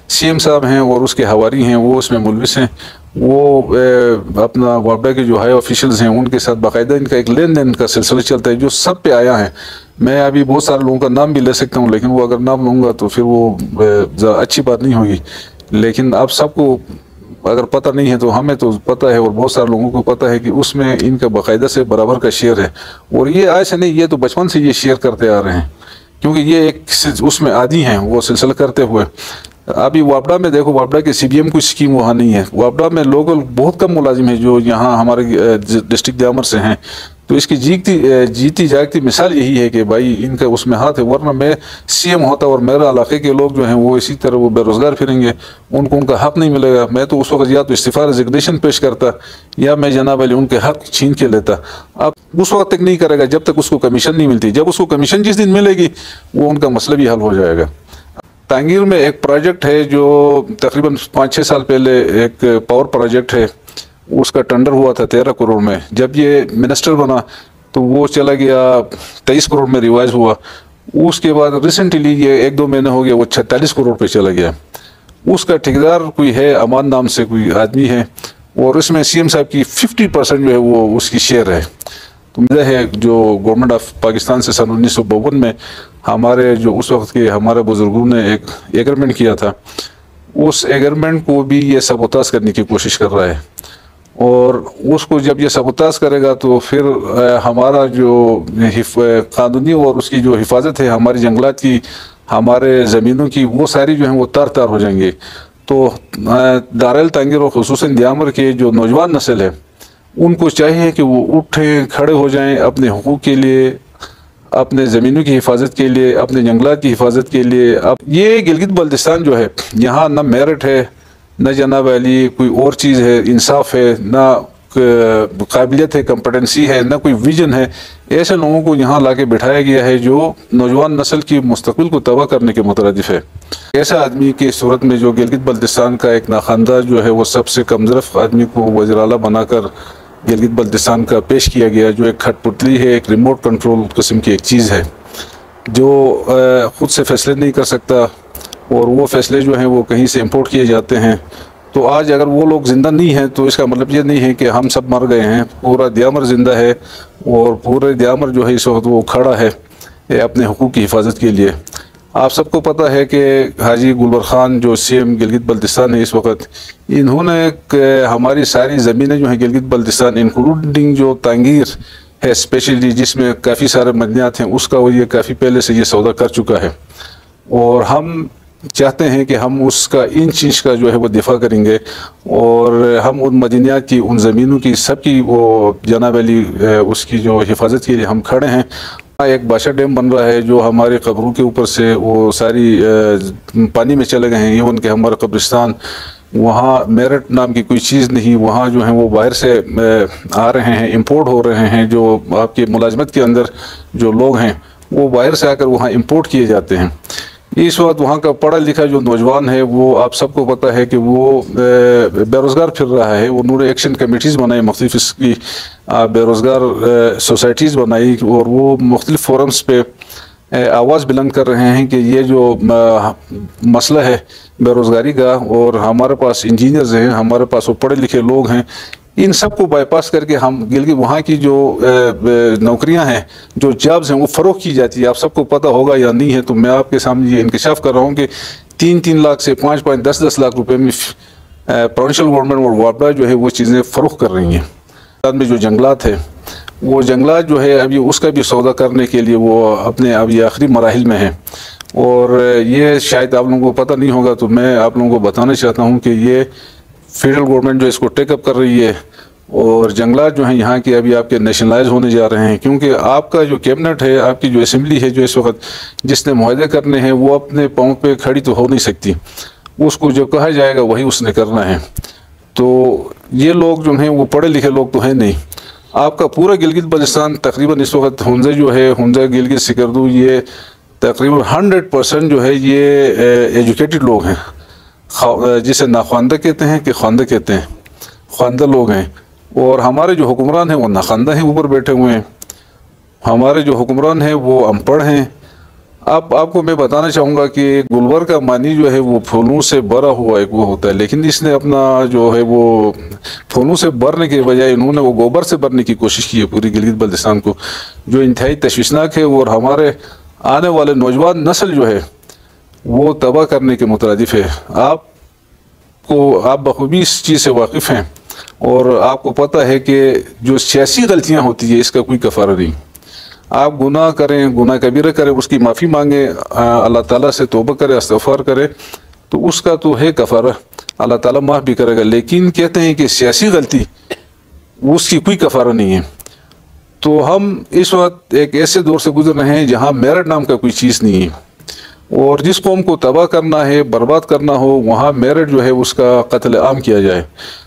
CM साहब हैं और उसके हवारी हैं वो उसमें मुलविस हैं। वो अपना वापडा के जो हाई ऑफिशियल्स हैं उनके साथ बाकायदा इनका एक लेन देन का सिलसिला चलता है जो सब पे आया है। मैं अभी बहुत सारे लोगों का नाम भी ले सकता हूँ, लेकिन वो अगर नाम लूँगा तो फिर वो अच्छी बात नहीं होगी। लेकिन आप सबको अगर पता नहीं है तो हमें तो पता है और बहुत सारे लोगों को पता है कि उसमें इनका बाकायदा से बराबर का शेयर है। और ये आज से नहीं, ये तो बचपन से ये शेयर करते आ रहे हैं, क्योंकि ये एक उसमें आदी हैं वो सिलसिला करते हुए। अभी वापडा में देखो, वापडा के सीबीएम की स्कीम वहाँ नहीं है। वापडा में लोकल बहुत कम मुलाजिम है जो यहाँ हमारे डिस्ट्रिक्ट जामर से हैं। तो इसकी जीती जागती मिसाल यही है कि भाई इनका उसमें हाथ है, वरना मैं सीएम होता और मेरे इलाके के लोग जो हैं वो इसी तरह वो बेरोज़गार फिरेंगे, उनको उनका हक नहीं मिलेगा। मैं तो उस वक्त या तो इस्तीफ़ा रेजिग्नेशन पेश करता या मैं जनाब अली उनके हक छीन के लेता। अब उस वक्त तक नहीं करेगा जब तक उसको कमीशन नहीं मिलती। जब उसको कमीशन जिस दिन मिलेगी वो उनका मसला भी हल हो जाएगा। टांगीर में एक प्रोजेक्ट है जो तकरीबन 5-6 साल पहले एक पावर प्रोजेक्ट है, उसका टेंडर हुआ था 13 करोड़ में। जब ये मिनिस्टर बना तो वो चला गया 23 करोड़ में रिवाइज हुआ। उसके बाद रिसेंटली ये 1-2 महीने हो गया वो 46 करोड़ पे चला गया। उसका ठेकेदार कोई है, अमान नाम से कोई आदमी है, और इसमें सीएम साहब की 50% जो है वो उसकी शेयर है। तो मुझे है जो गवर्नमेंट ऑफ पाकिस्तान से सन 1952 में हमारे जो उस वक्त के हमारे बुजुर्गों ने एक एग्रीमेंट किया था, उस एग्रीमेंट को भी ये सबोताज करने की कोशिश कर रहा है। और उसको जब ये सबोताज करेगा तो फिर हमारा जो कानूनी और उसकी जो हिफाजत है हमारी जंगलात की, हमारे ज़मीनों की, वो सारी जो है वो तार तार हो जाएंगे। तो दारल तांगीर और खुसूसन दियामर के जो नौजवान नस्ल है उनको चाहिए कि वो उठें, खड़े हो जाएं अपने हुकूक के लिए, अपने ज़मीनों की हिफाजत के लिए, अपने जंगलात की हिफाजत के लिए। अब ये गिलगित बल्तिस्तान जो है, यहाँ न मेरिट है, न जनाब अली कोई और चीज़ है, इंसाफ है, न काबिलियत है, कम्पटेंसी है, न कोई विजन है। ऐसे लोगों को यहाँ ला के बिठाया गया है जो नौजवान नस्ल की मुस्तकबिल को तबाह करने के मुतरदिफ है। ऐसा आदमी की सूरत में जो गिलगित बल्तिस्तान का एक नाखानदा जो है वो सबसे कमजरफ आदमी को वज़ीर आला बनाकर गिलगित बल्तिस्तान का पेश किया गया, जो एक खटपुतली है, एक रिमोट कंट्रोल किस्म की एक चीज़ है जो ख़ुद से फैसले नहीं कर सकता, और वो फैसले जो हैं वो कहीं से इंपोर्ट किए जाते हैं। तो आज अगर वो लोग ज़िंदा नहीं हैं तो इसका मतलब ये नहीं है कि हम सब मर गए हैं। पूरा दियामर ज़िंदा है और पूरे दियामर जो है इस वक्त वो खड़ा है अपने हुकूक की हिफाजत के लिए। आप सबको पता है कि हाजी गुलबर खान जो सीएम गिलगित बल्तिस्तान है इस वक्त, इन्होंने हमारी सारी ज़मीनें जो हैं गिलगित बल्तिस्तान इंक्लूडिंग जो तांगीर है स्पेशली जिसमें काफ़ी सारे मदनियात हैं, उसका वो ये काफ़ी पहले से ये सौदा कर चुका है। और हम चाहते हैं कि हम उसका इंच इंच का जो है वो दिफा करेंगे, और हम उन मदनियात की, उन ज़मीनों की, सबकी वो जनाब अली उसकी जो हिफाजत के लिए हम खड़े हैं। एक बादशाह डैम बन रहा है जो हमारे कब्रों के ऊपर से वो सारी पानी में चले गए हैं, इवन के हमारा कब्रिस्तान, वहाँ मेरिट नाम की कोई चीज़ नहीं। वहाँ जो है वो बाहर से आ रहे हैं, इंपोर्ट हो रहे हैं। जो आपकी मुलाजमत के अंदर जो लोग हैं वो बाहर से आकर वहाँ इंपोर्ट किए जाते हैं। इस वक्त वहाँ का पढ़ा लिखा जो नौजवान है वो आप सबको पता है कि वो बेरोज़गार फिर रहा है। उन्होंने एक्शन कमेटीज़ बनाई, मुख्तलिफ इसकी बेरोज़गार सोसाइटीज़ बनाई, और वो मुख्तलिफ फोरम्स पे आवाज़ बुलंद कर रहे हैं कि ये जो मसला है बेरोज़गारी का, और हमारे पास इंजीनियर्स हैं, हमारे पास वो पढ़े लिखे लोग हैं, इन सब को बाईपास करके हम गिलगित वहाँ की जो नौकरियाँ हैं, जो जॉब्स हैं वो फ़रोग़ की जाती है। आप सबको पता होगा या नहीं है, तो मैं आपके सामने ये इंकशाफ कर रहा हूँ कि 3-3 लाख से 5-5, 10-10 लाख रुपए में प्रोविंशियल गवर्नमेंट और वापडा जो है वो चीज़ें फ़रोग़ कर रही हैं। बाद में जो जंगलात है, वो जंगलात जो है अभी उसका भी सौदा करने के लिए वो अपने अब ये आखिरी मराहिल में है। और ये शायद आप लोगों को पता नहीं होगा, तो मैं आप लोगों को बताना चाहता हूँ कि ये फेडरल गवर्नमेंट जो इसको टेकअप कर रही है, और जंगलात जो हैं यहाँ के अभी आपके नेशनलाइज होने जा रहे हैं। क्योंकि आपका जो कैबिनेट है, आपकी जो असेंबली है जो इस वक्त जिसने मुआहदे करने हैं, वो अपने पाँव पे खड़ी तो हो नहीं सकती, उसको जो कहा जाएगा वही उसने करना है। तो ये लोग जो हैं वो पढ़े लिखे लोग तो हैं नहीं। आपका पूरा गिलगित बल्तिस्तान तकरीबन इस वक्त हुंजा जो है, हुंजा गिलगित सिकरदू, ये तकरीबन 100% जो है ये एजुकेटेड लोग हैं, जिसे नाख्वानदा कहते हैं कि ख्वानदा कहते हैं, ख्वानदा लोग हैं। और हमारे जो हुक्मरान हैं वो नाख्वानदा हैं, ऊपर बैठे हुए हैं। हमारे जो हुक्मरान हैं वो अनपढ़ हैं, अब आपको मैं बताना चाहूँगा कि गुलबर का मानी जो है वो फूलों से भरा हुआ एक वो होता है, लेकिन इसने अपना जो है वो फूलों से भरने के बजाय इन्होंने वो गोबर से भरने की कोशिश की है पूरी गिलगित बल्तिस्तान को, जो इंतहाई तशवीशनाक है और हमारे आने वाले नौजवान नस्ल जो है वो तबाह करने के मुतरादिफ है। आप बखूबी इस चीज़ से वाकिफ़ हैं और आपको पता है कि जो सियासी गलतियाँ होती है इसका कोई कफ़ारा नहीं। आप गुनाह करें, गुनाह कबीरा करें, उसकी माफ़ी मांगे, अल्लाह ताला से तौबा करें, इस्तग़फ़ार करें, तो उसका तो है कफ़ारा, अल्लाह ताला माफ़ भी करेगा। लेकिन कहते हैं कि सियासी गलती उसकी कोई कफ़ारा नहीं है। तो हम इस वक्त एक ऐसे दौर से गुजर रहे हैं जहाँ मेरिट नाम का कोई चीज़ नहीं है, और जिस कौम को तबाह करना है, बर्बाद करना हो, वहाँ मेरिट जो है उसका कत्ल आम किया जाए।